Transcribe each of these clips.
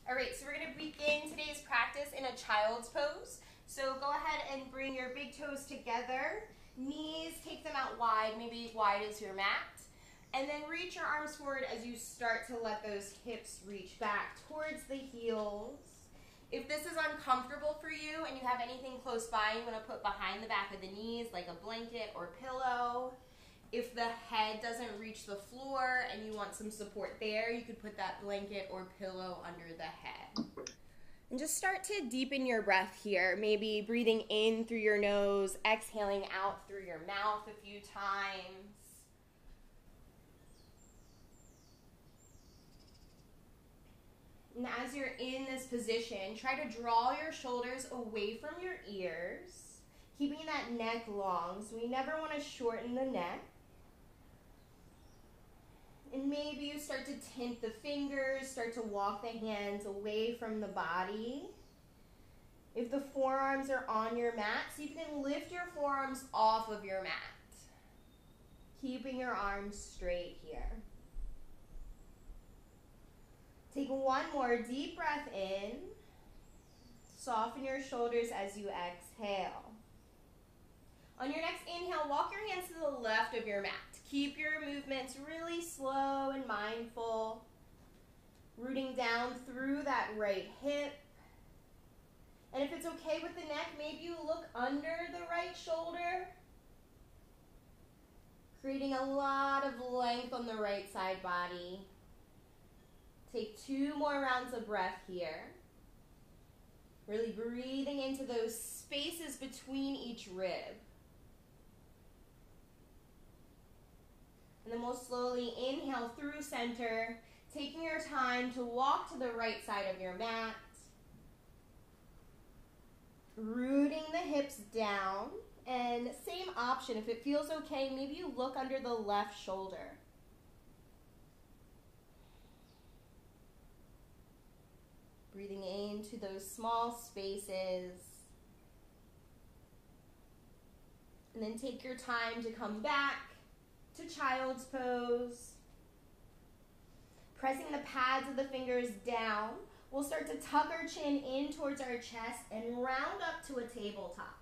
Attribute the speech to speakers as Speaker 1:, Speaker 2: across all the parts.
Speaker 1: All right, so we're going to begin today's practice in a child's pose. So go ahead and bring your big toes together. Knees, take them out wide, maybe wide as your mat. And then reach your arms forward as you start to let those hips reach back towards the heels. If this is uncomfortable for you and you have anything close by you want to put behind the back of the knees, like a blanket or pillow. If the head doesn't reach the floor and you want some support there, you could put that blanket or pillow under the head. And just start to deepen your breath here. Maybe breathing in through your nose, exhaling out through your mouth a few times. And as you're in this position, try to draw your shoulders away from your ears, keeping that neck long. So we never want to shorten the neck. And maybe you start to tint the fingers, start to walk the hands away from the body. If the forearms are on your mat, so you can lift your forearms off of your mat, keeping your arms straight here. Take one more deep breath in. Soften your shoulders as you exhale. On your next inhale, walk your hands to the left of your mat. Keep your movements really slow and mindful. Rooting down through that right hip. And if it's okay with the neck, maybe you look under the right shoulder. Creating a lot of length on the right side body. Take 2 more rounds of breath here. Really breathing into those spaces between each rib. And then we'll slowly inhale through center, taking your time to walk to the right side of your mat. Rooting the hips down. And same option, if it feels okay, maybe you look under the left shoulder. Breathing into those small spaces. And then take your time to come back to child's pose. Pressing the pads of the fingers down, we'll start to tuck our chin in towards our chest and round up to a tabletop.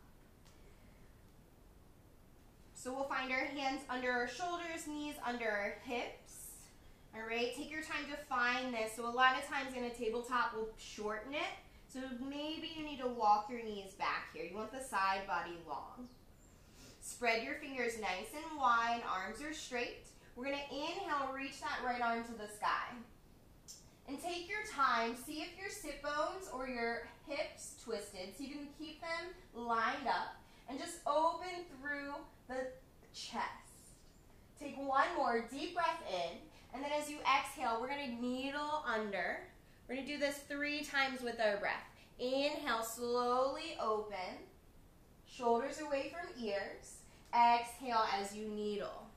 Speaker 1: So we'll find our hands under our shoulders, knees under our hips. All right, take your time to find this. So a lot of times in a tabletop, we'll shorten it. So maybe you need to walk your knees back here. You want the side body long. Spread your fingers nice and wide, arms are straight. We're going to inhale, reach that right arm to the sky. And take your time, see if your sit bones or your hips twisted, so you can keep them lined up. And just open through the chest. Take one more deep breath in. And then as you exhale, we're going to needle under. We're going to do this 3 times with our breath. Inhale, slowly open. Shoulders away from ears. Exhale as you needle.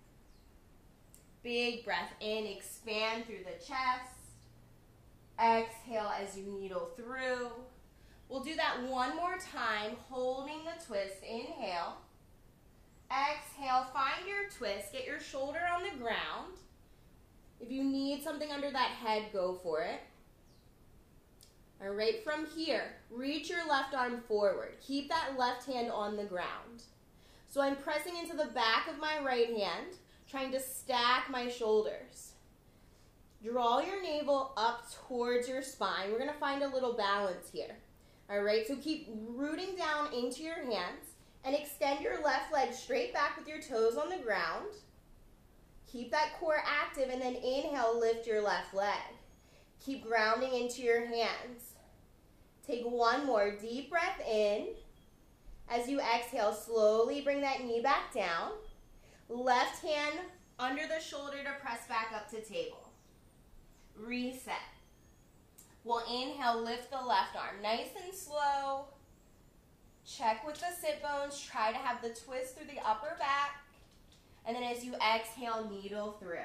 Speaker 1: Big breath in, expand through the chest. Exhale as you needle through. We'll do that one more time, holding the twist. Inhale. Exhale, find your twist. Get your shoulder on the ground. If you need something under that head, go for it. All right, from here, reach your left arm forward. Keep that left hand on the ground. So I'm pressing into the back of my right hand, trying to stack my shoulders. Draw your navel up towards your spine. We're going to find a little balance here. All right, so keep rooting down into your hands and extend your left leg straight back with your toes on the ground. Keep that core active and then inhale, lift your left leg. Keep grounding into your hands. Take one more deep breath in. As you exhale, slowly bring that knee back down. Left hand under the shoulder to press back up to table. Reset. We'll inhale, lift the left arm. Nice and slow. Check with the sit bones. Try to have the twist through the upper back. And then as you exhale, needle through.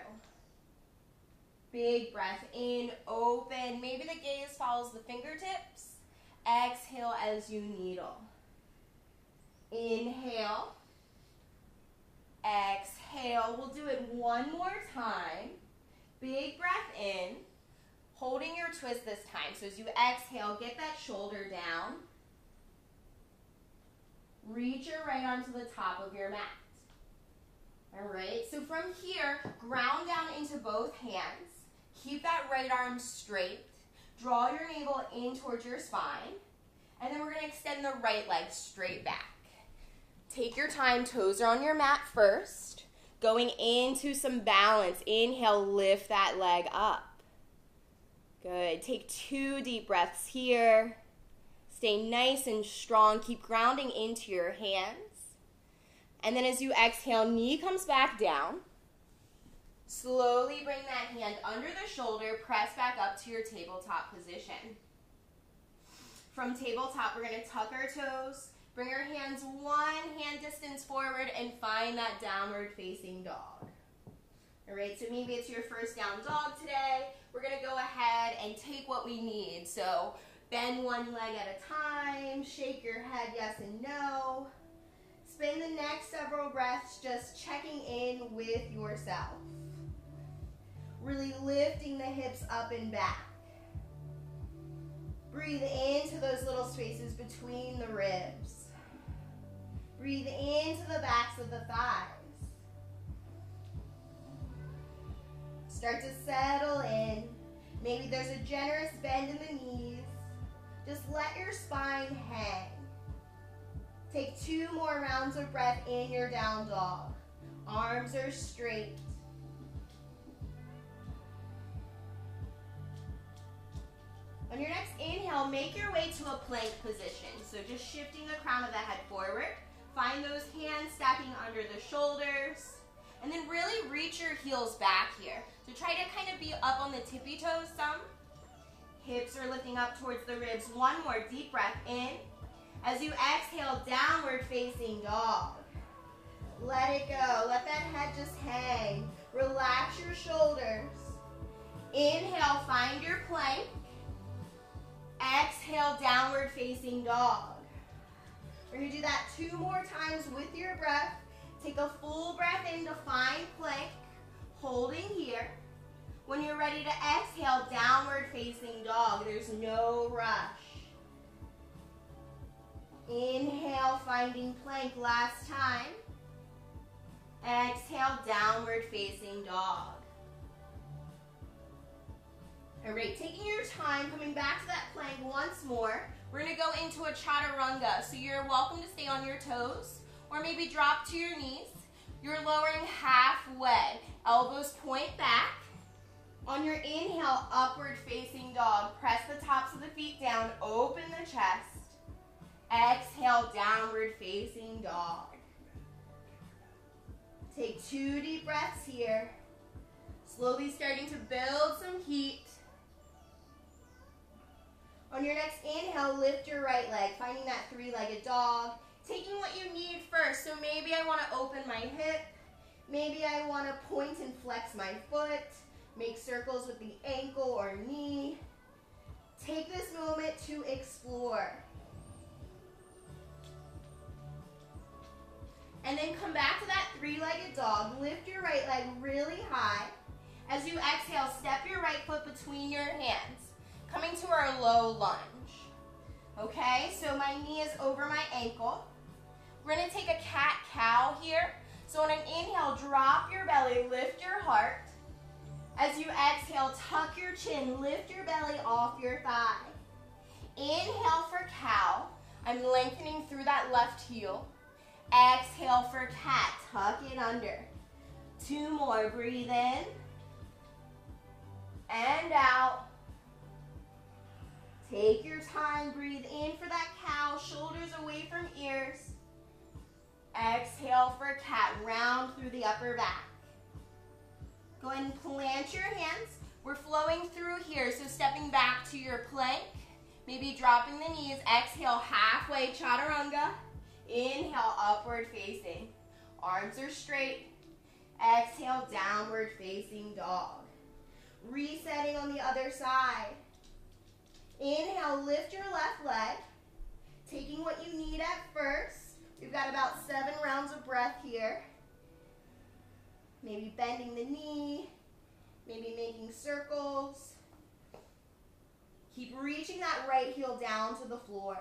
Speaker 1: Big breath in, open. Maybe the gaze follows the fingertips. Exhale as you needle. Inhale. Exhale. We'll do it one more time. Big breath in. Holding your twist this time. So as you exhale, get that shoulder down. Reach your right arm to the top of your mat. All right, so from here, ground down into both hands. Keep that right arm straight. Draw your navel in towards your spine. And then we're going to extend the right leg straight back. Take your time, toes are on your mat first. Going into some balance. Inhale, lift that leg up. Good. Take 2 deep breaths here. Stay nice and strong. Keep grounding into your hands. And then as you exhale, knee comes back down. Slowly bring that hand under the shoulder. Press back up to your tabletop position. From tabletop, we're going to tuck our toes. Bring our hands 1 hand distance forward and find that downward facing dog. All right, so maybe it's your first down dog today. We're going to go ahead and take what we need. So bend one leg at a time. Shake your head yes and no. Spend the next several breaths just checking in with yourself. Really lifting the hips up and back. Breathe into those little spaces between the ribs. Breathe into the backs of the thighs. Start to settle in. Maybe there's a generous bend in the knees. Just let your spine hang. Take 2 more rounds of breath in your down dog. Arms are straight. On your next inhale, make your way to a plank position. So just shifting the crown of the head forward. Find those hands stacking under the shoulders. And then really reach your heels back here. So try to kind of be up on the tippy toes some. Hips are lifting up towards the ribs. 1 more deep breath in. As you exhale, downward facing dog. Let it go. Let that head just hang. Relax your shoulders. Inhale, find your plank. Exhale, downward facing dog. We're going to do that 2 more times with your breath. Take a full breath in to find plank. Holding here. When you're ready to exhale, downward facing dog. There's no rush. Inhale, finding plank last time. Exhale, downward facing dog. All right, taking your time, coming back to that plank once more. We're going to go into a chaturanga. So you're welcome to stay on your toes or maybe drop to your knees. You're lowering halfway. Elbows point back. On your inhale, upward facing dog. Press the tops of the feet down, open the chest. Exhale, downward facing dog. Take 2 deep breaths here. Slowly starting to build some heat. On your next inhale, lift your right leg, finding that 3-legged dog. Taking what you need first. So maybe I want to open my hip. Maybe I want to point and flex my foot. Make circles with the ankle or knee. Take this moment to explore. And then come back to that 3-legged dog. Lift your right leg really high. As you exhale, step your right foot between your hands. Coming to our low lunge. Okay, so my knee is over my ankle. We're going to take a cat-cow here. So on an inhale, drop your belly, lift your heart. As you exhale, tuck your chin, lift your belly off your thigh. Inhale for cow. I'm lengthening through that left heel. Exhale for cat, tuck it under. 2 more, breathe in and out. Take your time, breathe in for that cow, shoulders away from ears. Exhale for cat, round through the upper back. Go ahead and plant your hands. We're flowing through here, so stepping back to your plank, maybe dropping the knees. Exhale, halfway chaturanga. Inhale, upward facing. Arms are straight. Exhale, downward facing dog. Resetting on the other side. Inhale, lift your left leg. Taking what you need at first. We've got about 7 rounds of breath here. Maybe bending the knee. Maybe making circles. Keep reaching that right heel down to the floor.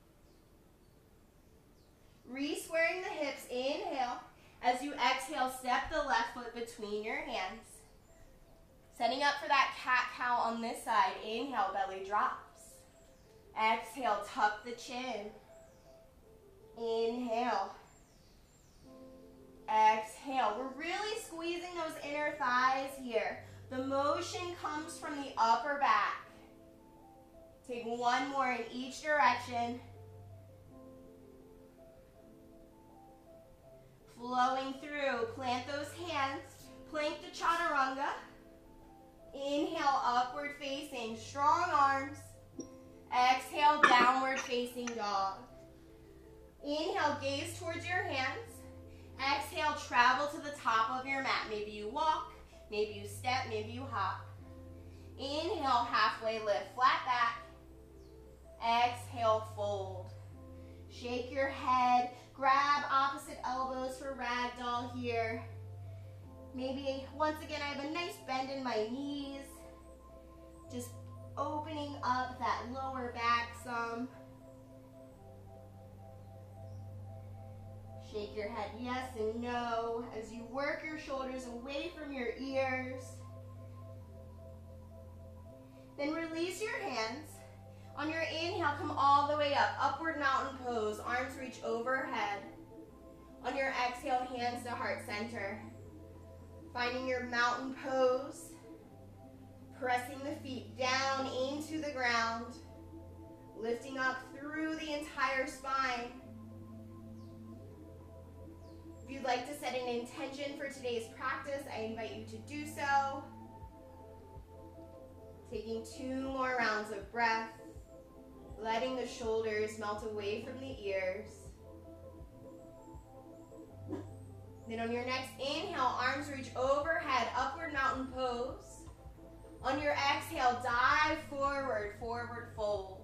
Speaker 1: Re-squaring the hips, inhale. As you exhale, step the left foot between your hands. Setting up for that cat-cow on this side. Inhale, belly drops. Exhale, tuck the chin. Inhale. Exhale. We're really squeezing those inner thighs here. The motion comes from the upper back. Take one more in each direction. Flowing through. Plant those hands. Plank to chaturanga. Inhale, upward facing. Strong arms. Exhale, downward facing dog. Inhale, gaze towards your hands. Exhale, travel to the top of your mat. Maybe you walk, maybe you step, maybe you hop. Inhale, halfway lift, flat back. Exhale, fold. Shake your head. Grab opposite elbows for ragdoll here. Maybe, once again, I have a nice bend in my knees. Just opening up that lower back some. Shake your head yes and no as you work your shoulders away from your ears. Then release your hands. On your inhale, come all the way up. Upward mountain pose. Arms reach overhead. On your exhale, hands to heart center. Finding your mountain pose. Pressing the feet down into the ground. Lifting up through the entire spine. If you'd like to set an intention for today's practice, I invite you to do so. Taking 2 more rounds of breath. Letting the shoulders melt away from the ears. Then on your next inhale, arms reach overhead, upward mountain pose. On your exhale, dive forward, forward fold.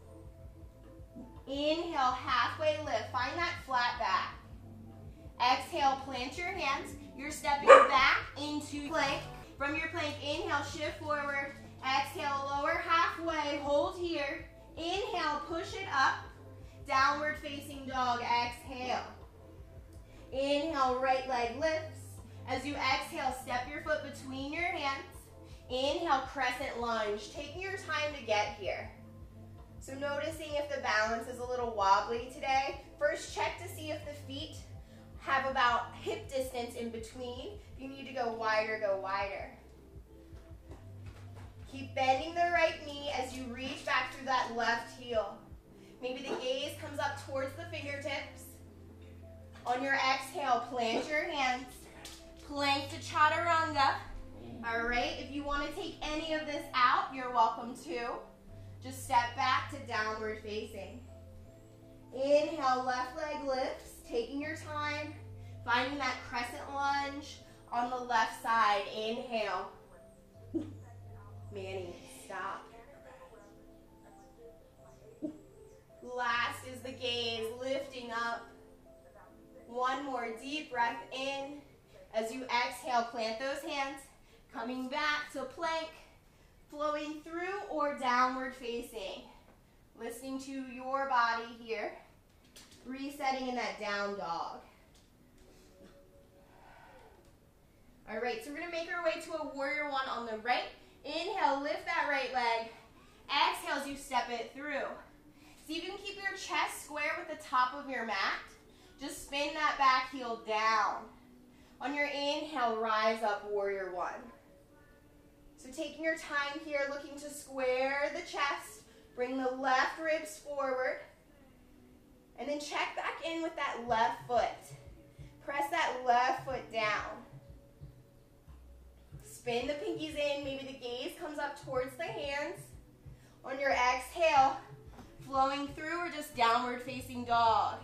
Speaker 1: Inhale, halfway lift. Find that flat back. Exhale, plant your hands. You're stepping back into plank. From your plank, inhale, shift forward. Exhale, lower halfway. Hold here. Inhale, push it up. Downward facing dog. Exhale. Inhale, right leg lifts. As you exhale, step your foot between your hands. Inhale, crescent lunge. Taking your time to get here. So noticing if the balance is a little wobbly today. First, check to see if the feet have about hip distance in between. If you need to go wider, go wider. Keep bending the right knee as you reach back through that left heel. Maybe the gaze comes up towards the fingertips. On your exhale, plant your hands. Plank to chaturanga. All right, if you want to take any of this out, you're welcome to. Just step back to downward facing. Inhale, left leg lifts, taking your time, finding that crescent lunge on the left side. Inhale. Manny, stop. Last is the gaze, lifting up. One more deep breath in. As you exhale, plant those hands. Coming back to plank, flowing through or downward facing. Listening to your body here. Resetting in that down dog. All right, so we're going to make our way to a warrior one on the right. Inhale, lift that right leg. Exhale as you step it through. See if you can keep your chest square with the top of your mat. Just spin that back heel down. On your inhale, rise up, warrior one. So taking your time here, looking to square the chest. Bring the left ribs forward. And then check back in with that left foot. Press that left foot down. Spin the pinkies in. Maybe the gaze comes up towards the hands. On your exhale, flowing through or just downward facing dog.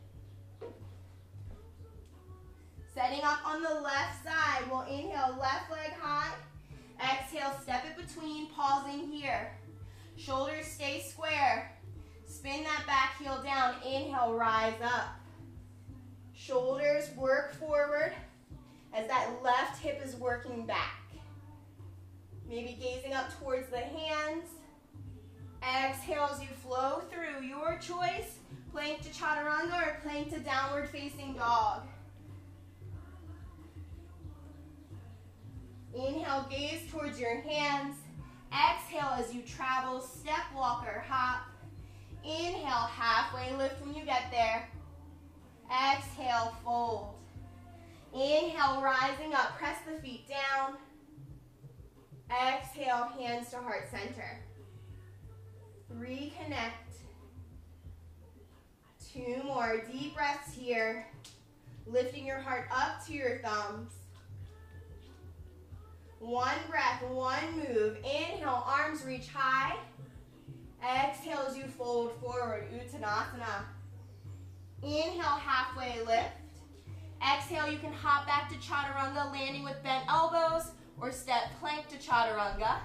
Speaker 1: Setting up on the left side. We'll inhale, left leg high. Exhale, step it between, pausing here. Shoulders stay square. Spin that back heel down. Inhale, rise up. Shoulders work forward as that left hip is working back. Maybe gazing up towards the hands. Exhale as you flow through. Your choice, plank to chaturanga or plank to downward facing dog. Inhale, gaze towards your hands. Exhale as you travel, step, walk, or hop. Inhale, halfway lift when you get there. Exhale, fold. Inhale, rising up, press the feet down. Exhale, hands to heart center. Reconnect. 2 more deep breaths here. Lifting your heart up to your thumbs. 1 breath, 1 move. Inhale, arms reach high. Exhale as you fold forward, Uttanasana. Inhale, halfway lift. Exhale, you can hop back to chaturanga, landing with bent elbows, or step plank to chaturanga.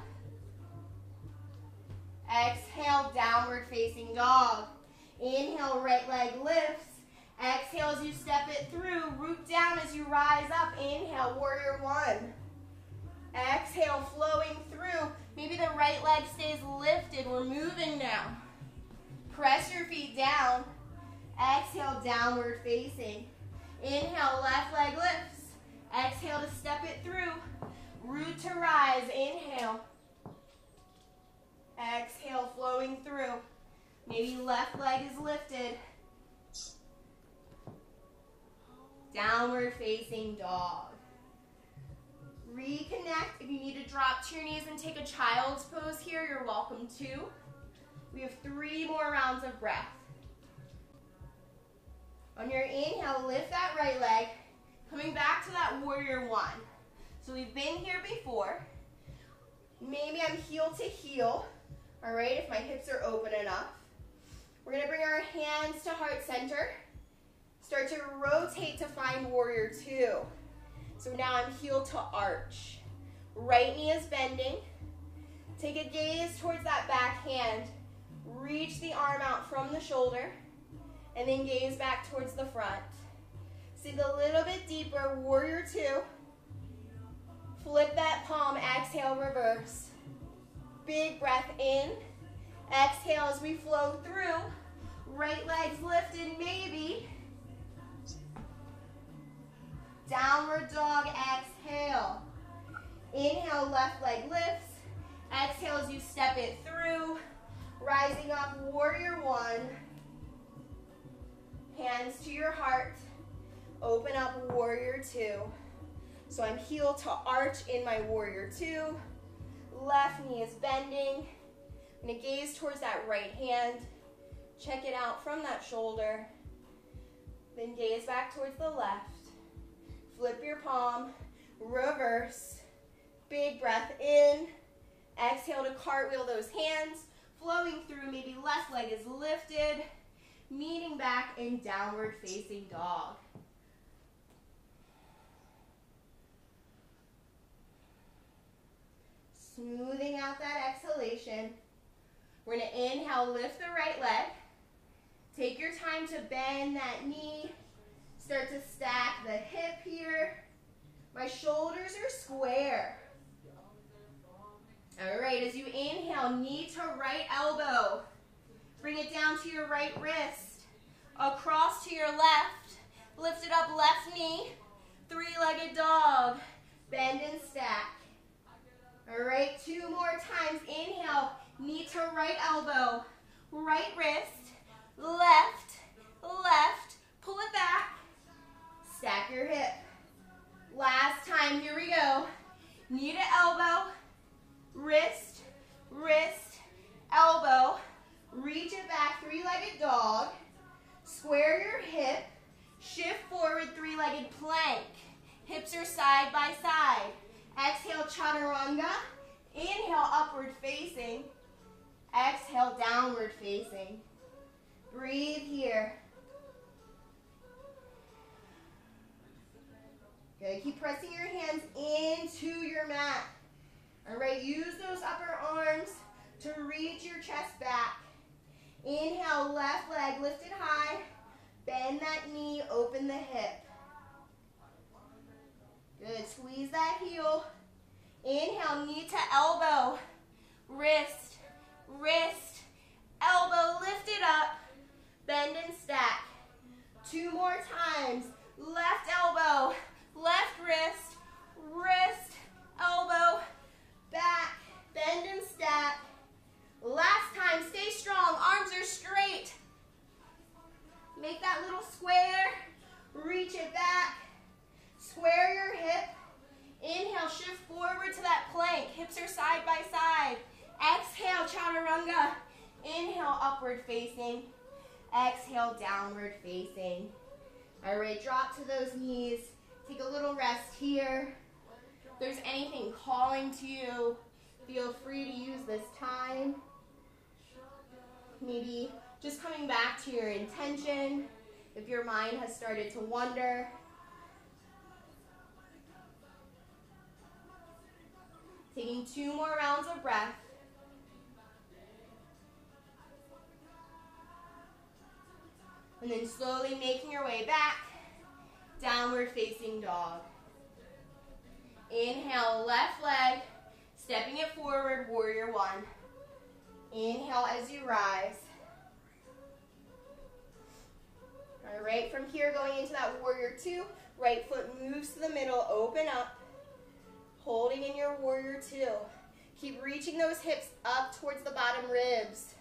Speaker 1: Exhale, downward facing dog. Inhale, right leg lifts. Exhale as you step it through, root down as you rise up. Inhale, warrior 1. Exhale, flowing through. Maybe the right leg stays lifted. We're moving now. Press your feet down. Exhale, downward facing. Inhale, left leg lifts. Exhale to step it through. Root to rise. Inhale. Exhale, flowing through. Maybe left leg is lifted. Downward facing dog. Reconnect. If you need to drop to your knees and take a child's pose here, you're welcome to. We have 3 more rounds of breath. On your inhale, lift that right leg. Coming back to that warrior 1. So we've been here before. Maybe I'm heel to heel. All right, if my hips are open enough. We're going to bring our hands to heart center. Start to rotate to find warrior 2. So now I'm heel to arch. Right knee is bending. Take a gaze towards that back hand. Reach the arm out from the shoulder. And then gaze back towards the front. Sink a little bit deeper, warrior 2. Flip that palm, exhale, reverse. Big breath in. Exhale as we flow through. Right leg's lifted, maybe. Downward dog, exhale. Inhale, left leg lifts. Exhale as you step it through. Rising up, warrior 1. Hands to your heart. Open up, warrior 2. So I'm heel to arch in my warrior 2. Left knee is bending. I'm going to gaze towards that right hand. Check it out from that shoulder. Then gaze back towards the left. Flip your palm, reverse, big breath in. Exhale to cartwheel those hands, flowing through, maybe left leg is lifted, meeting back in downward facing dog. Smoothing out that exhalation. We're going to inhale, lift the right leg. Take your time to bend that knee. Start to stack the hip here. My shoulders are square. All right, as you inhale, knee to right elbow. Bring it down to your right wrist. Across to your left. Lift it up, left knee. 3-legged dog. Bend and stack. All right, 2 more times. Inhale, knee to right elbow. Right wrist. Left, left. Pull it back. Stack your hip. Last time, here we go. Knee to elbow, wrist, wrist, elbow. Reach it back, 3-legged dog. Square your hip. Shift forward, 3-legged plank. Hips are side by side. Exhale, chaturanga. Inhale, upward facing. Exhale, downward facing. Breathe here. Good. Keep pressing your hands into your mat. All right, use those upper arms to reach your chest back. Inhale, left leg lifted high. Bend that knee, open the hip. Good. Squeeze that heel. Inhale, knee to elbow. Wrist, wrist. yoga. Inhale, upward facing. Exhale, downward facing. All right, drop to those knees. Take a little rest here. If there's anything calling to you, feel free to use this time. Maybe just coming back to your intention if your mind has started to wander. Taking 2 more rounds of breath. And then slowly making your way back, downward facing dog. Inhale, left leg, stepping it forward, warrior 1. Inhale as you rise. All right, from here going into that warrior 2, right foot moves to the middle, open up, holding in your warrior 2. Keep reaching those hips up towards the bottom ribs.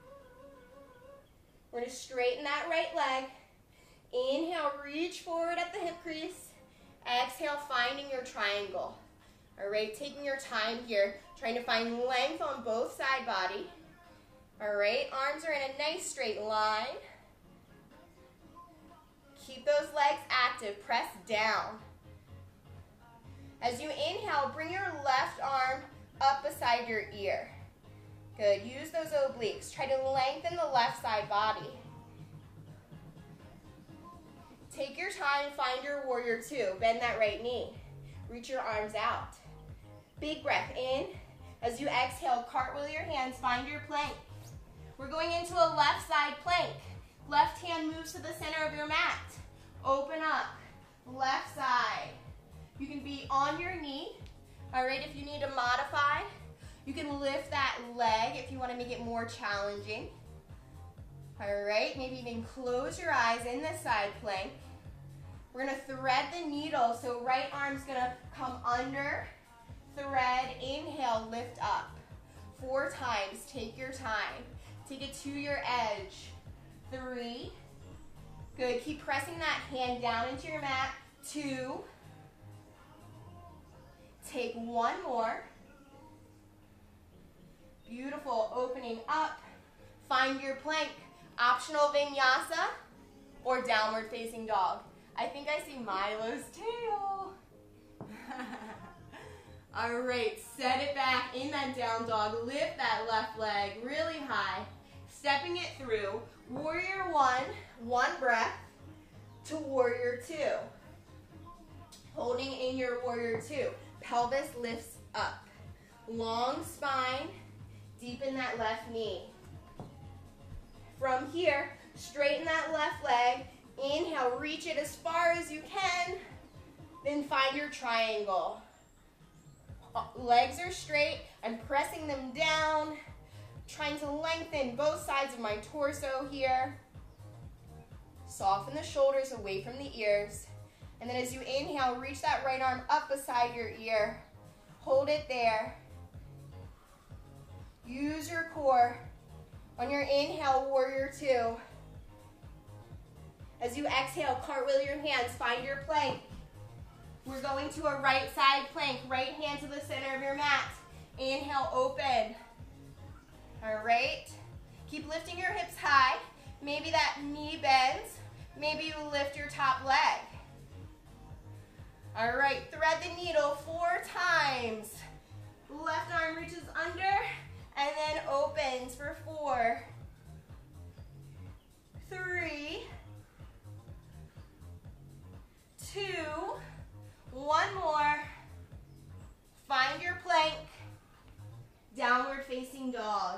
Speaker 1: We're going to straighten that right leg. Inhale, reach forward at the hip crease. Exhale, finding your triangle. All right, taking your time here, trying to find length on both side body. All right, arms are in a nice straight line. Keep those legs active, press down. As you inhale, bring your left arm up beside your ear. Good, use those obliques. Try to lengthen the left side body. Take your time, find your warrior 2. Bend that right knee. Reach your arms out. Big breath in. As you exhale, cartwheel your hands, find your plank. We're going into a left side plank. Left hand moves to the center of your mat. Open up, left side. You can be on your knee. All right, if you need to modify, you can lift that leg if you want to make it more challenging. All right, maybe even close your eyes in this side plank. We're going to thread the needle, so right arm's going to come under, thread, inhale, lift up. 4 times, take your time. Take it to your edge. 3. Good, keep pressing that hand down into your mat. 2. Take 1 more. Beautiful, opening up. Find your plank. Optional vinyasa or downward facing dog. I think I see Milo's tail. All right, set it back in that down dog. Lift that left leg really high. Stepping it through. Warrior 1, 1 breath to warrior 2. Holding in your warrior 2. Pelvis lifts up. Long spine. Deepen that left knee. From here, straighten that left leg. Inhale, reach it as far as you can. Then find your triangle. Legs are straight. I'm pressing them down. Trying to lengthen both sides of my torso here. Soften the shoulders away from the ears. And then as you inhale, reach that right arm up beside your ear. Hold it there. Use your core. On your inhale, warrior 2. As you exhale, cartwheel your hands, find your plank. We're going to a right side plank, right hand to the center of your mat. Inhale, open. All right. Keep lifting your hips high. Maybe that knee bends. Maybe you lift your top leg. All right, thread the needle 4 times. Left arm reaches under and then opens for 4, 3, 2, 1 more. Find your plank. Downward facing dog.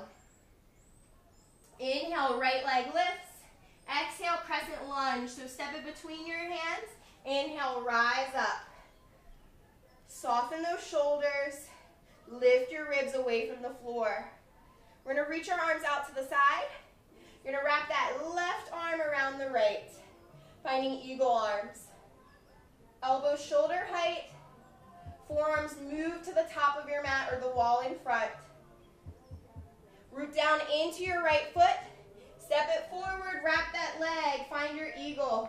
Speaker 1: Inhale, right leg lifts. Exhale, crescent lunge. So step it between your hands. Inhale, rise up. Soften those shoulders. Lift your ribs away from the floor. We're going to reach our arms out to the side. You're going to wrap that left arm around the right. Finding eagle arms. Elbows shoulder height. Forearms move to the top of your mat or the wall in front. Root down into your right foot. Step it forward, wrap that leg. Find your eagle.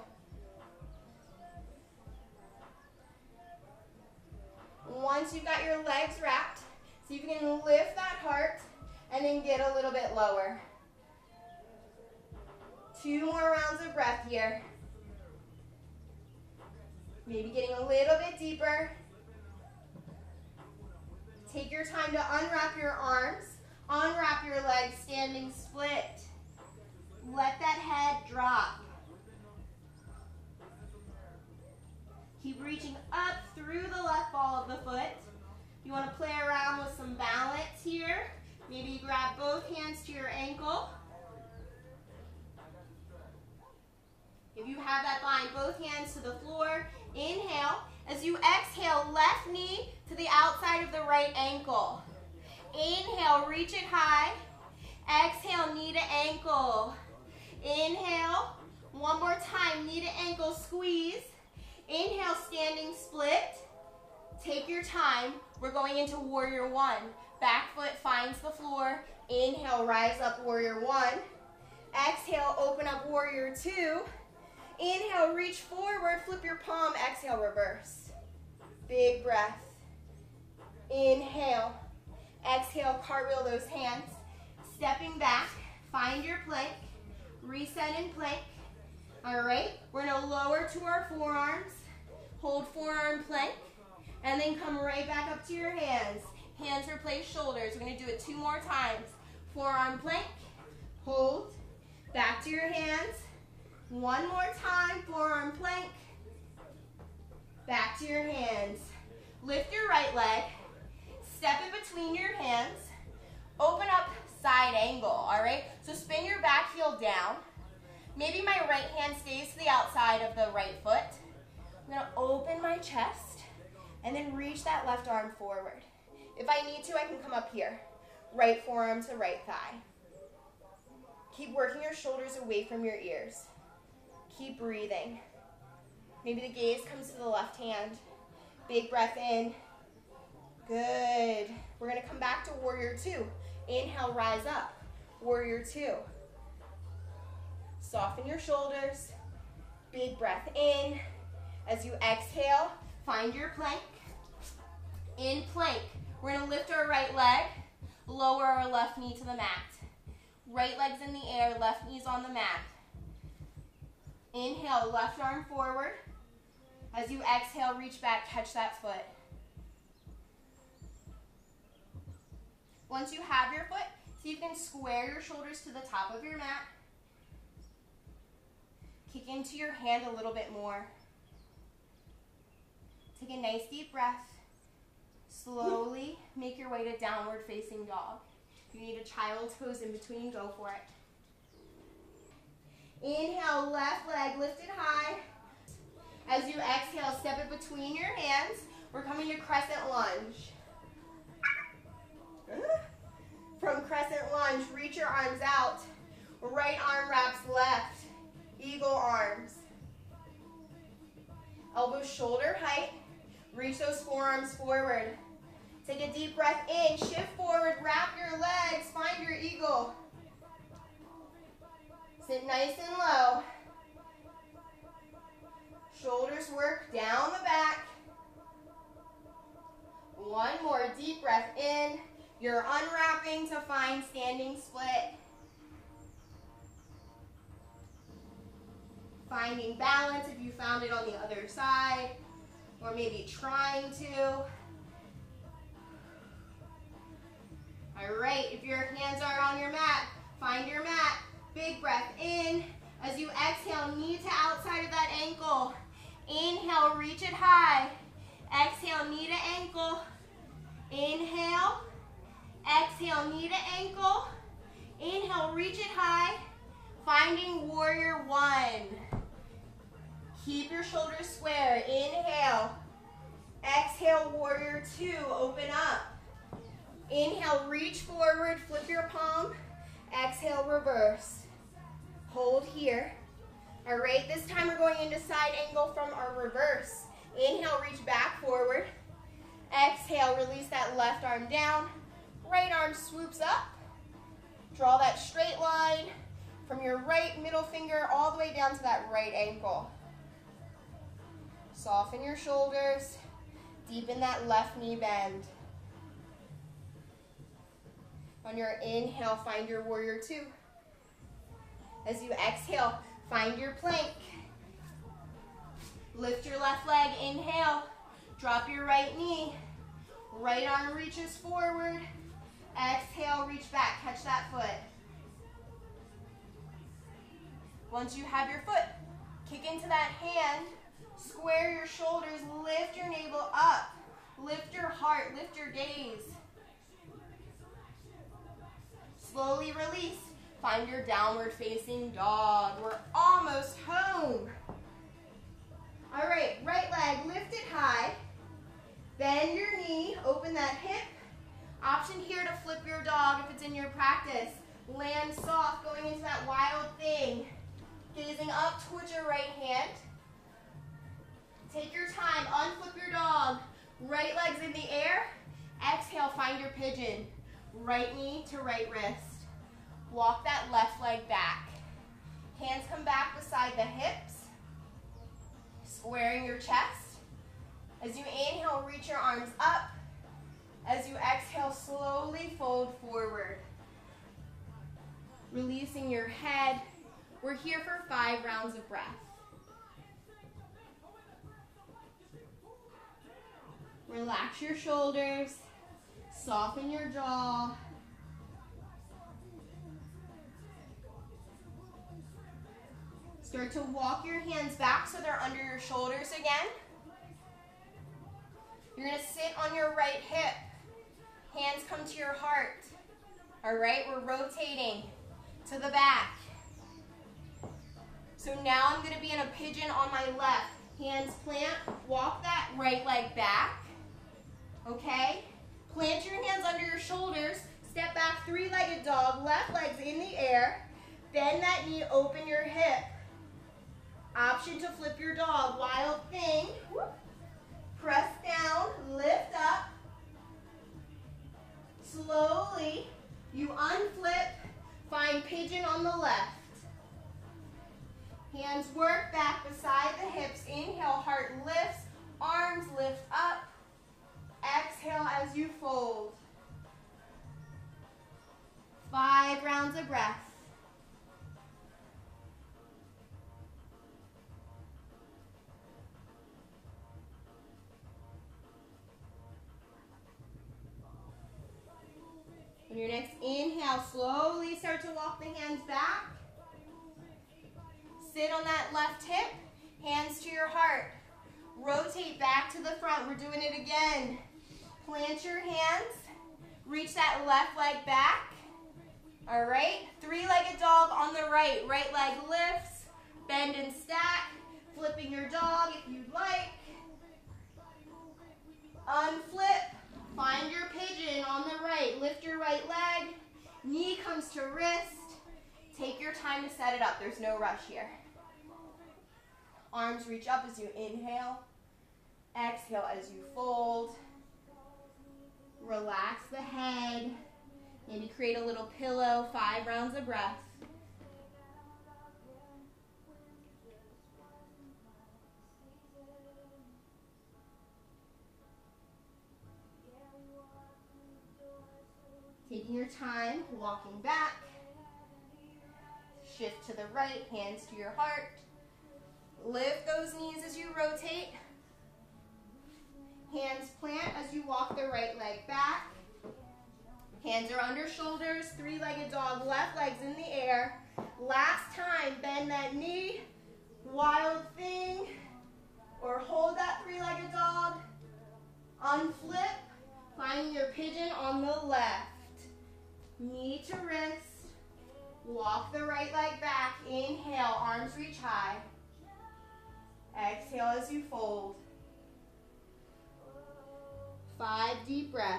Speaker 1: Once you've got your legs wrapped, see if you can lift that heart and then get a little bit lower. 2 more rounds of breath here. Maybe getting a little bit deeper. Take your time to unwrap your arms, unwrap your legs, standing split. Let that head drop. Keep reaching up through the left ball of the foot. You want to play around with some balance here. Maybe you grab both hands to your ankle. If you have that, bind both hands to the floor. Inhale. As you exhale, left knee to the outside of the right ankle. Inhale, reach it high. Exhale, knee to ankle. Inhale. One more time, knee to ankle squeeze. Inhale, standing split. Take your time. We're going into warrior one. Back foot finds the floor. Inhale, rise up, warrior one. Exhale, open up, warrior two. Inhale, reach forward, flip your palm. Exhale, reverse. Big breath. Inhale. Exhale, cartwheel those hands. Stepping back, find your plank. Reset in plank. All right, we're going to lower to our forearms. Hold forearm plank. And then come right back up to your hands. Hands replace shoulders. We're going to do it 2 more times. Forearm plank. Hold. Back to your hands. 1 more time. Forearm plank. Back to your hands. Lift your right leg. Step in between your hands. Open up side angle, all right? So spin your back heel down. Maybe my right hand stays to the outside of the right foot. I'm going to open my chest and then reach that left arm forward. If I need to, I can come up here. Right forearm to right thigh. Keep working your shoulders away from your ears. Keep breathing. Maybe the gaze comes to the left hand. Big breath in. Good. We're going to come back to warrior two. Inhale, rise up. Warrior two. Soften your shoulders. Big breath in. As you exhale, find your plank. In plank, we're going to lift our right leg, lower our left knee to the mat. Right leg's in the air, left knee's on the mat. Inhale, left arm forward. As you exhale, reach back, catch that foot. Once you have your foot, see if you can square your shoulders to the top of your mat. Kick into your hand a little bit more. Take a nice deep breath. Slowly make your way to downward facing dog. If you need a child's pose in between, go for it. Inhale, left leg lifted high. As you exhale, step it between your hands. We're coming to crescent lunge. From crescent lunge, reach your arms out. Right arm wraps left. Eagle arms. Elbows shoulder height. Reach those forearms forward. Take a deep breath in. Shift forward. Wrap your legs. Find your eagle. Sit nice and low. Shoulders work down the back. 1 more deep breath in. You're unwrapping to find standing split. Finding balance if you found it on the other side, or maybe trying to. All right, if your hands are on your mat, find your mat. Big breath in. As you exhale, knee to outside of that ankle. Inhale, reach it high. Exhale, knee to ankle. Inhale. Exhale, knee to ankle. Inhale, reach it high. Finding warrior one. Keep your shoulders square. Inhale. Exhale, warrior two. Open up. Inhale, reach forward, flip your palm. Exhale, reverse. Hold here. All right, this time we're going into side angle from our reverse. Inhale, reach back forward. Exhale, release that left arm down. Right arm swoops up. Draw that straight line from your right middle finger all the way down to that right ankle. Soften your shoulders. Deepen that left knee bend. On your inhale, find your warrior two. As you exhale, find your plank. Lift your left leg, inhale. Drop your right knee. Right arm reaches forward. Exhale, reach back, catch that foot. Once you have your foot, kick into that hand, square your shoulders, lift your navel up. Lift your heart, lift your gaze. Slowly release. Find your downward facing dog. We're almost home. All right, right leg lifted high. Bend your knee, open that hip. Option here to flip your dog if it's in your practice. Land soft, going into that wild thing. Gazing up towards your right hand. Take your time, unflip your dog. Right leg's in the air. Exhale, find your pigeon. Right knee to right wrist. Walk that left leg back. Hands come back beside the hips. Squaring your chest. As you inhale, reach your arms up. As you exhale, slowly fold forward. Releasing your head. We're here for 5 rounds of breath. Relax your shoulders. Soften your jaw. Start to walk your hands back so they're under your shoulders again. You're going to sit on your right hip. Hands come to your heart. All right, we're rotating to the back. So now I'm going to be in a pigeon on my left. Hands plant, walk that right leg back. Okay? Plant your hands under your shoulders. Step back, 3-legged dog. Left leg's in the air. Bend that knee, open your hip. Option to flip your dog. Wild thing. Press down, lift up. Slowly, you unflip. Find pigeon on the left. Hands work back beside the hips. Inhale, heart lifts. Arms lift up. Exhale as you fold. 5 rounds of breath. On your next inhale, slowly start to walk the hands back. Sit on that left hip, hands to your heart. Rotate back to the front. We're doing it again. Plant your hands. Reach that left leg back. All right, 3-legged dog on the right. Right leg lifts, bend and stack. Flipping your dog if you'd like. Unflip. Find your pigeon on the right. Lift your right leg. Knee comes to wrist. Take your time to set it up. There's no rush here. Arms reach up as you inhale. Exhale as you fold. Relax the head. Maybe create a little pillow. 5 rounds of breath. Taking your time, walking back. Shift to the right, hands to your heart. Lift those knees as you rotate. Hands plant as you walk the right leg back. Hands are under shoulders, 3-legged dog, left leg's in the air. Last time, bend that knee, wild thing, or hold that 3-legged dog. Unflip, finding your pigeon on the left. Knee to wrist, walk the right leg back, inhale, arms reach high. Exhale as you fold. 5 deep breaths.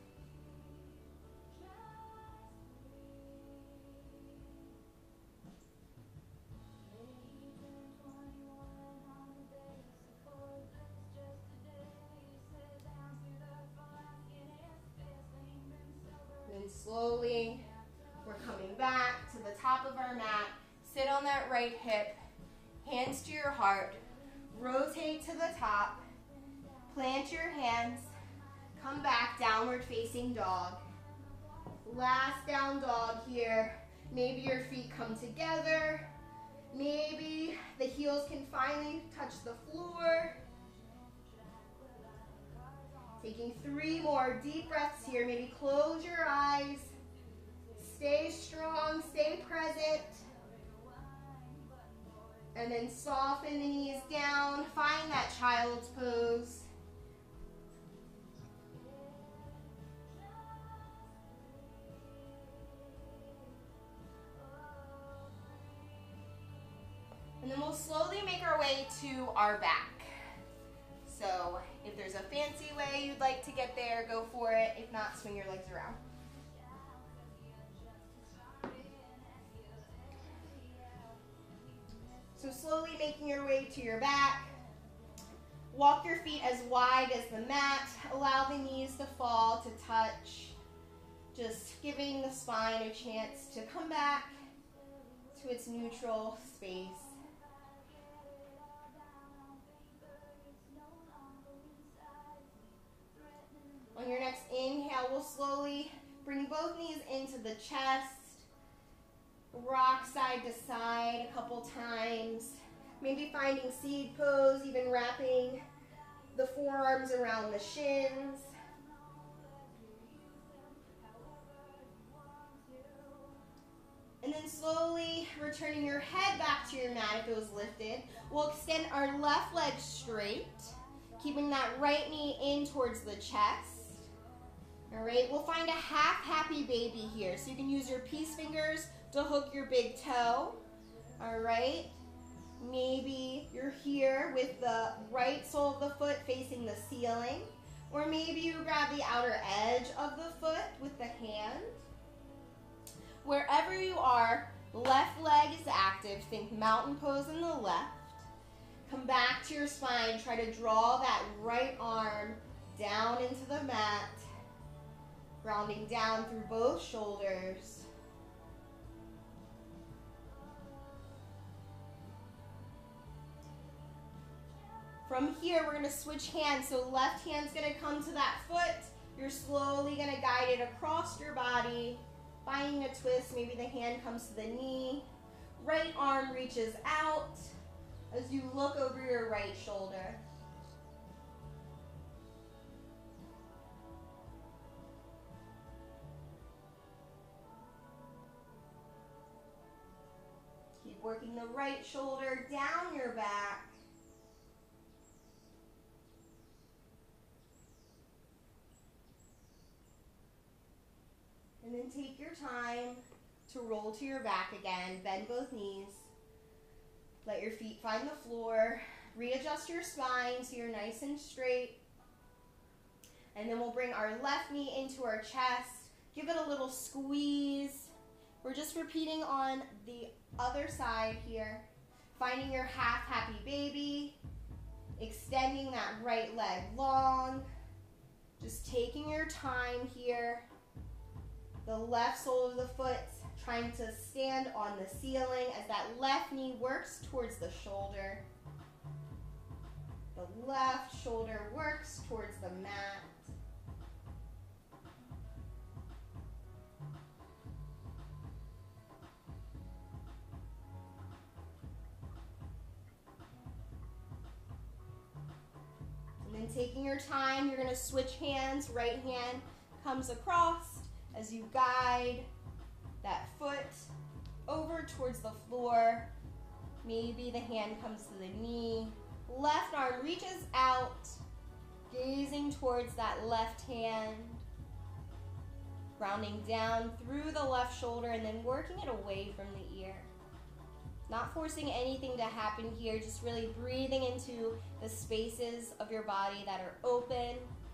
Speaker 1: Then slowly, we're coming back to the top of our mat. Sit on that right hip, hands to your heart. Rotate to the top. Plant your hands. Come back, downward facing dog. Last down dog here. Maybe your feet come together. Maybe the heels can finally touch the floor. Taking 3 more deep breaths here. Maybe close your eyes. Stay strong, stay present. And then soften the knees down. Find that child's pose. And then we'll slowly make our way to our back. So if there's a fancy way you'd like to get there, go for it. If not, swing your legs around. So slowly making your way to your back. Walk your feet as wide as the mat. Allow the knees to fall, to touch. Just giving the spine a chance to come back to its neutral space. On your next inhale, we'll slowly bring both knees into the chest. Rock side to side a couple times. Maybe finding seed pose, even wrapping the forearms around the shins. And then slowly returning your head back to your mat if it was lifted. We'll extend our left leg straight, keeping that right knee in towards the chest. All right, we'll find a half happy baby here. So you can use your peace fingers to hook your big toe. All right, maybe you're here with the right sole of the foot facing the ceiling, or maybe you grab the outer edge of the foot with the hand. Wherever you are, left leg is active. Think mountain pose in the left. Come back to your spine. Try to draw that right arm down into the mat. Grounding down through both shoulders. From here, we're going to switch hands. So left hand's going to come to that foot. You're slowly going to guide it across your body. Finding a twist, maybe the hand comes to the knee. Right arm reaches out as you look over your right shoulder. Keep working the right shoulder down your back. And then take your time to roll to your back again. Bend both knees. Let your feet find the floor. Readjust your spine so you're nice and straight. And then we'll bring our left knee into our chest. Give it a little squeeze. We're just repeating on the other side here. Finding your half happy baby. Extending that right leg long. Just taking your time here. The left sole of the foot trying to stand on the ceiling as that left knee works towards the shoulder. The left shoulder works towards the mat. And then taking your time, you're going to switch hands. Right hand comes across as you guide that foot over towards the floor. Maybe the hand comes to the knee. Left arm reaches out, gazing towards that left hand. Grounding down through the left shoulder and then working it away from the ear. Not forcing anything to happen here, just really breathing into the spaces of your body that are open.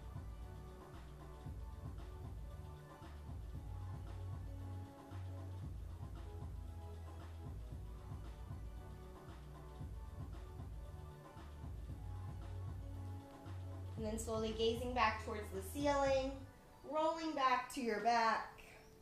Speaker 1: And then slowly gazing back towards the ceiling, rolling back to your back.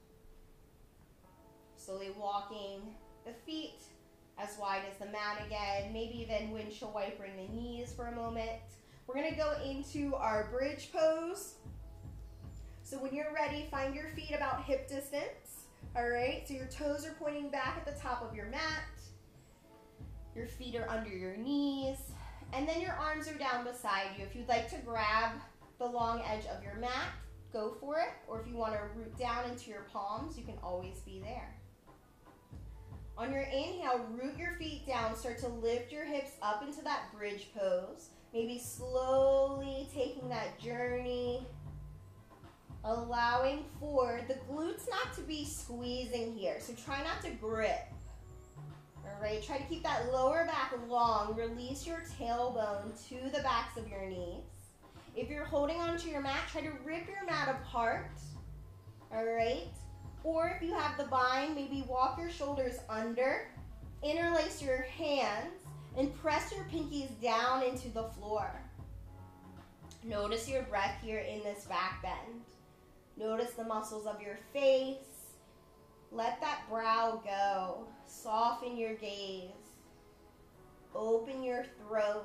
Speaker 1: Slowly walking the feet as wide as the mat again, maybe even windshield wipering the knees for a moment. We're going to go into our bridge pose. So when you're ready, find your feet about hip distance. All right, so your toes are pointing back at the top of your mat. Your feet are under your knees. And then your arms are down beside you. If you'd like to grab the long edge of your mat, go for it. Or if you want to root down into your palms, you can always be there. On your inhale, root your feet down. Start to lift your hips up into that bridge pose. Maybe slowly taking that journey, allowing for the glutes not to be squeezing here. So try not to grip. All right, try to keep that lower back long. Release your tailbone to the backs of your knees. If you're holding onto your mat, try to rip your mat apart. All right. Or if you have the bind, maybe walk your shoulders under, interlace your hands, and press your pinkies down into the floor. Notice your breath here in this back bend. Notice the muscles of your face. Let that brow go. Soften your gaze. Open your throat.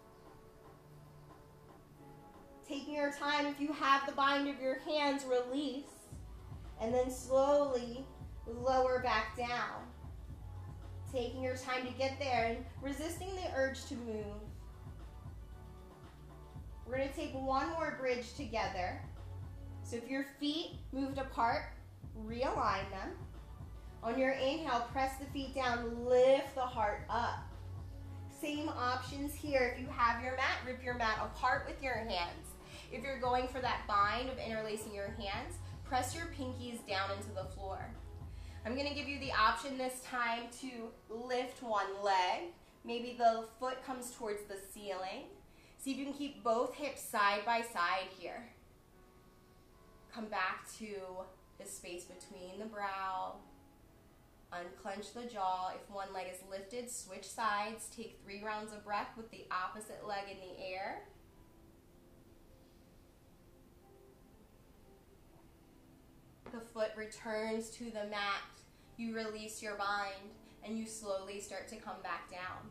Speaker 1: Taking your time, if you have the bind of your hands, release. And then slowly lower back down. Taking your time to get there and resisting the urge to move. We're going to take one more bridge together. So if your feet moved apart, realign them. On your inhale, press the feet down, lift the heart up. Same options here. If you have your mat, rip your mat apart with your hands. If you're going for that bind of interlacing your hands, press your pinkies down into the floor. I'm going to give you the option this time to lift one leg. Maybe the foot comes towards the ceiling. See if you can keep both hips side by side here. Come back to the space between the brow. Unclench the jaw. If one leg is lifted, switch sides. Take 3 rounds of breath with the opposite leg in the air. The foot returns to the mat. You release your bind and you slowly start to come back down.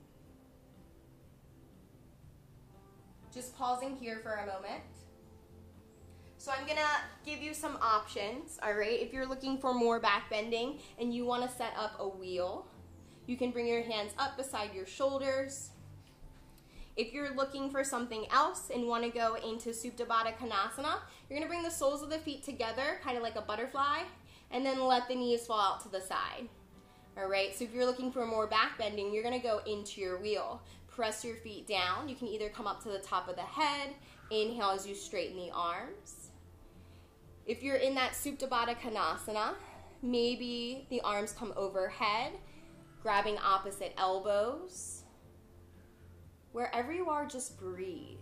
Speaker 1: Just pausing here for a moment. So I'm gonna give you some options, all right? If you're looking for more back bending and you wanna set up a wheel, you can bring your hands up beside your shoulders. If you're looking for something else and wanna go into Supta Baddha Konasana, you're gonna bring the soles of the feet together, kind of like a butterfly, and then let the knees fall out to the side. All right, so if you're looking for more back bending, you're gonna go into your wheel. Press your feet down. You can either come up to the top of the head, inhale as you straighten the arms. If you're in that Supta Baddha Konasana, maybe the arms come overhead, grabbing opposite elbows. Wherever you are, just breathe.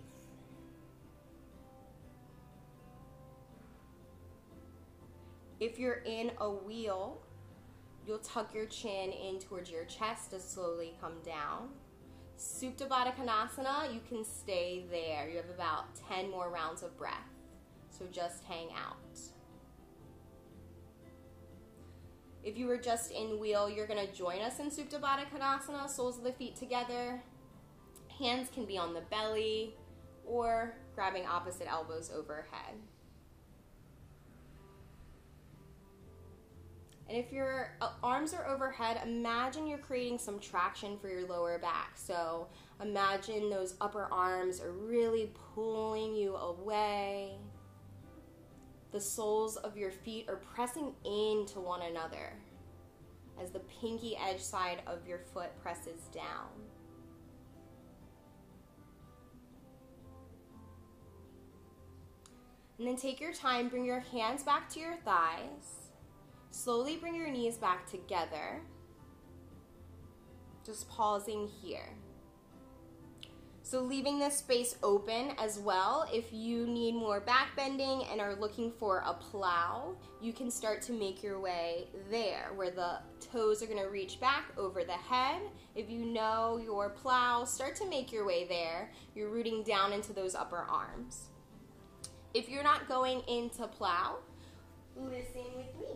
Speaker 1: If you're in a wheel, you'll tuck your chin in towards your chest to slowly come down. Supta Baddha Konasana, you can stay there. You have about 10 more rounds of breath. So just hang out. If you were just in wheel, you're going to join us in Supta Baddha Konasana, soles of the feet together. Hands can be on the belly or grabbing opposite elbows overhead. And if your arms are overhead, imagine you're creating some traction for your lower back. So imagine those upper arms are really pulling you away. The soles of your feet are pressing into one another as the pinky edge side of your foot presses down. And then take your time, bring your hands back to your thighs. Slowly bring your knees back together. Just pausing here. So leaving this space open as well. If you need more back bending and are looking for a plow, you can start to make your way there where the toes are going to reach back over the head. If you know your plow, start to make your way there. You're rooting down into those upper arms. If you're not going into plow, listen with me.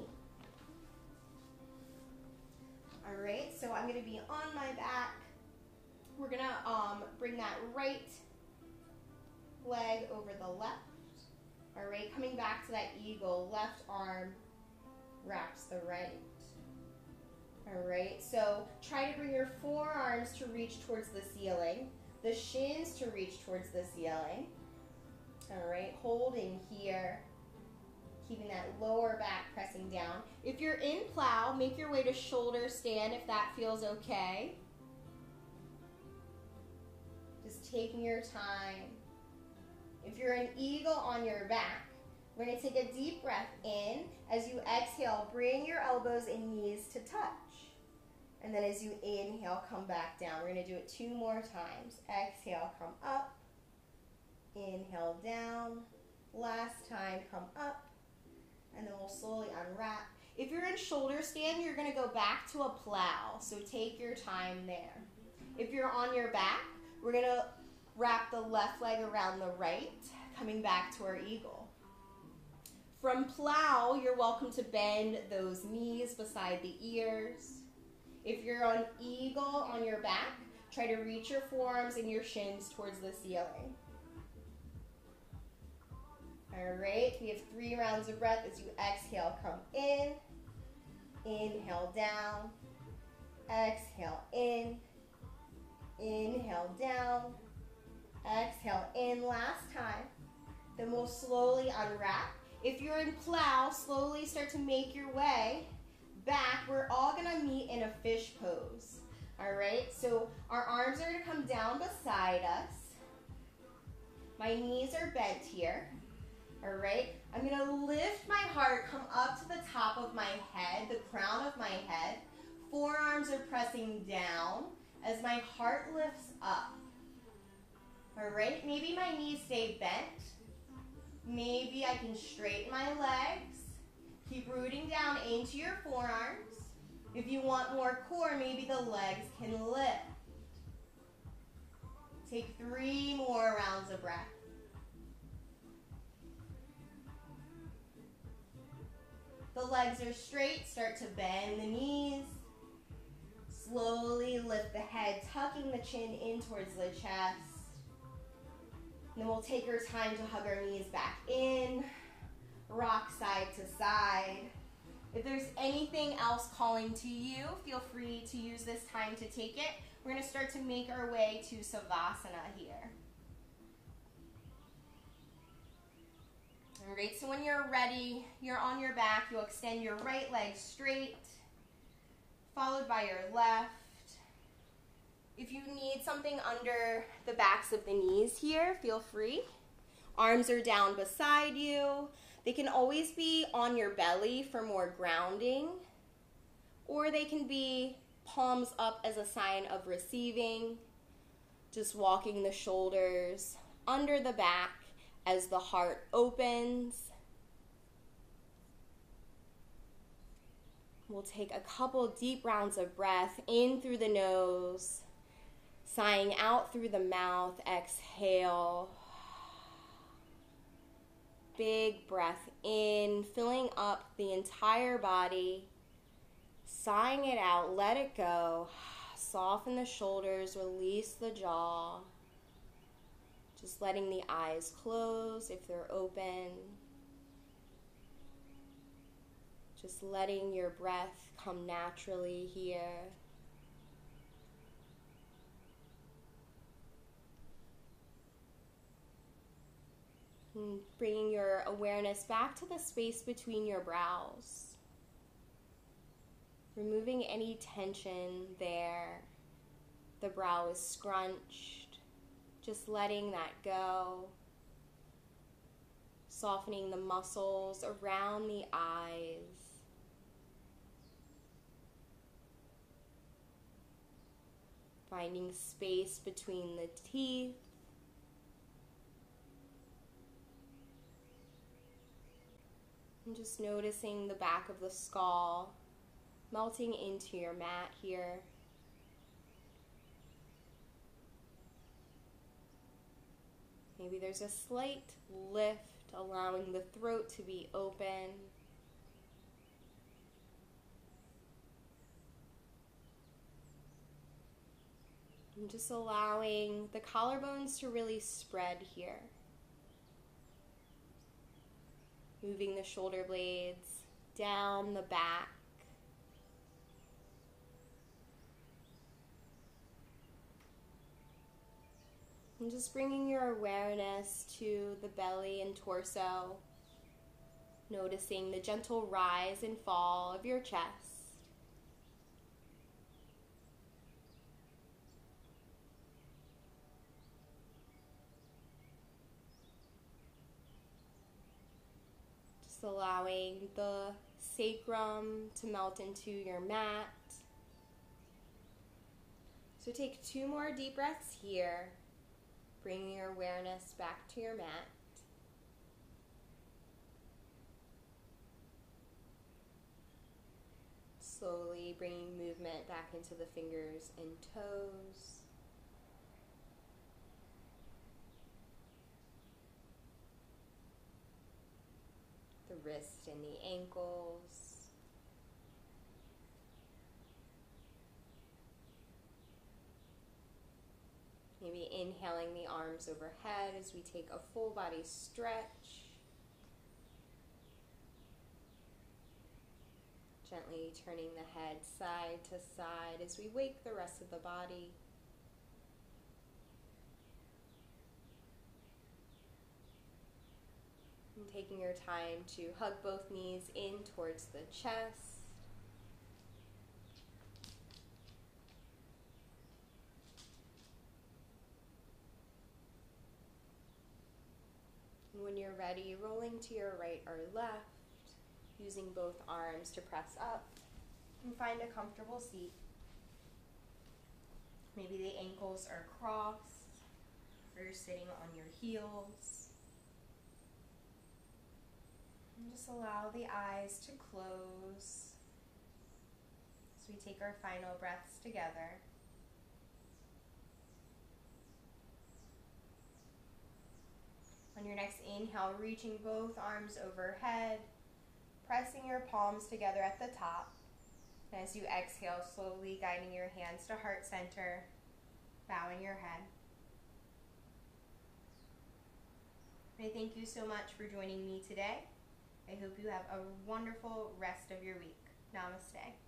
Speaker 1: All right, so I'm going to be on my back. We're going to bring that right leg over the left. All right, coming back to that eagle, left arm wraps the right. All right, so try to bring your forearms to reach towards the ceiling, the shins to reach towards the ceiling. All right, holding here, keeping that lower back pressing down. If you're in plow, make your way to shoulder stand if that feels okay. Just taking your time. If you're an eagle on your back, we're going to take a deep breath in. As you exhale, bring your elbows and knees to touch. And then as you inhale, come back down. We're going to do it 2 more times. Exhale, come up. Inhale, down. Last time, come up. And then we'll slowly unwrap. If you're in shoulder stand, you're going to go back to a plow. So take your time there. If you're on your back, we're going to wrap the left leg around the right, coming back to our eagle. From plow, you're welcome to bend those knees beside the ears. If you're on eagle on your back, try to reach your forearms and your shins towards the ceiling. All right, we have 3 rounds of breath. As you exhale, come in. Inhale, down. Exhale, in. Inhale, down. Exhale, in. Last time. Then we'll slowly unwrap. If you're in plow, slowly start to make your way back. We're all gonna meet in a fish pose. All right, so our arms are gonna come down beside us. My knees are bent here. All right, I'm gonna lift my heart, come up to the top of my head, the crown of my head. Forearms are pressing down as my heart lifts up. All right, maybe my knees stay bent. Maybe I can straighten my legs. Keep rooting down into your forearms. If you want more core, maybe the legs can lift. Take 3 more rounds of breath. The legs are straight, start to bend the knees. Slowly lift the head, tucking the chin in towards the chest. And then we'll take our time to hug our knees back in, rock side to side. If there's anything else calling to you, feel free to use this time to take it. We're going to start to make our way to Savasana here. All right, so when you're ready, you're on your back, you'll extend your right leg straight, followed by your left. If you need something under the backs of the knees here, feel free. Arms are down beside you. They can always be on your belly for more grounding, or they can be palms up as a sign of receiving, just walking the shoulders under the back as the heart opens. We'll take a couple deep rounds of breath in through the nose, sighing out through the mouth. Exhale. Big breath in, filling up the entire body. Sighing it out, let it go. Soften the shoulders, release the jaw. Just letting the eyes close if they're open. Just letting your breath come naturally here. And bringing your awareness back to the space between your brows. Removing any tension there. The brow is scrunched. Just letting that go. Softening the muscles around the eyes. Finding space between the teeth. And just noticing the back of the skull melting into your mat here. Maybe there's a slight lift, allowing the throat to be open. And just allowing the collarbones to really spread here. Moving the shoulder blades down the back. And just bringing your awareness to the belly and torso, noticing the gentle rise and fall of your chest. Just allowing the sacrum to melt into your mat. So take 2 more deep breaths here, bringing your awareness back to your mat. Slowly bringing movement back into the fingers and toes. The wrist and the ankles. Maybe inhaling the arms overhead as we take a full body stretch. Gently turning the head side to side as we wake the rest of the body. And taking your time to hug both knees in towards the chest. And when you're ready, rolling to your right or left, using both arms to press up and find a comfortable seat. Maybe the ankles are crossed or you're sitting on your heels. And just allow the eyes to close as we take our final breaths together. On your next inhale, reaching both arms overhead, pressing your palms together at the top. And as you exhale, slowly guiding your hands to heart center, bowing your head. I thank you so much for joining me today. I hope you have a wonderful rest of your week. Namaste.